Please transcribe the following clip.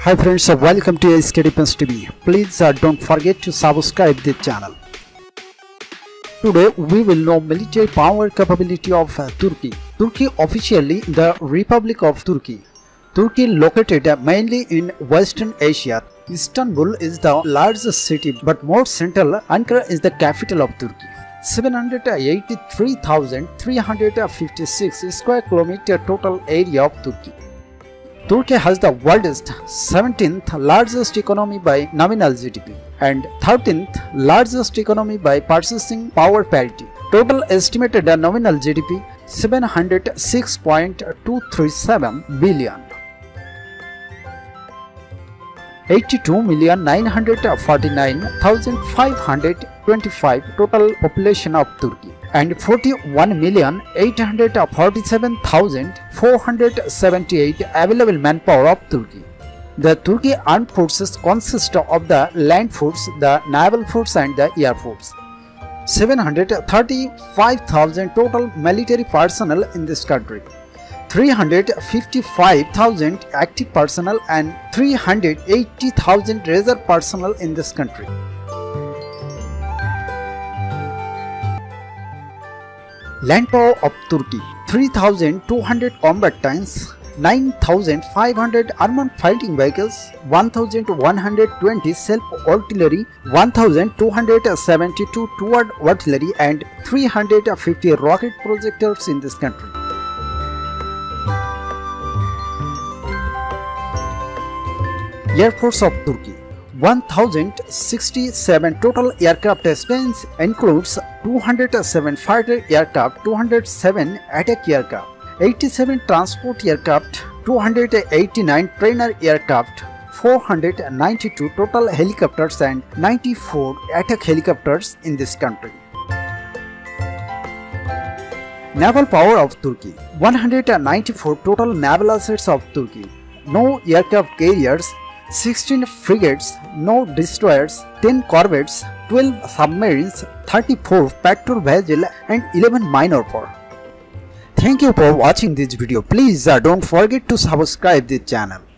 Hi friends, welcome to SK Defense TV. Please don't forget to subscribe this channel. Today we will know military power capability of Turkey. Turkey officially the Republic of Turkey. Turkey located mainly in Western Asia. Istanbul is the largest city but more central. Ankara is the capital of Turkey. 783,356 square kilometer total area of Turkey. Turkey has the world's 17th largest economy by nominal GDP and 13th largest economy by purchasing power parity. Total estimated nominal GDP 706.237 billion. 82,949,525 total population of Turkey and 41,847,478 available manpower of Turkey. The Turkey armed forces consist of the land force, the naval force and the air force. 735,000 total military personnel in this country. 355,000 active personnel and 380,000 reserve personnel in this country. Land power of Turkey: 3,200 combat tanks, 9,500 armored fighting vehicles, 1,120 self-artillery, 1,272 towed artillery and 350 rocket projectors in this country. Air Force of Turkey: 1,067 total aircraft strength includes 207 fighter aircraft, 207 attack aircraft, 87 transport aircraft, 289 trainer aircraft, 492 total helicopters and 94 attack helicopters in this country. Naval power of Turkey: 194 total naval assets of Turkey. No aircraft carriers, 16 frigates, no destroyers, 10 corvettes, 12 submarines, 34 patrol vessels and 11 minor power. Thank you for watching this video. Please don't forget to subscribe this channel.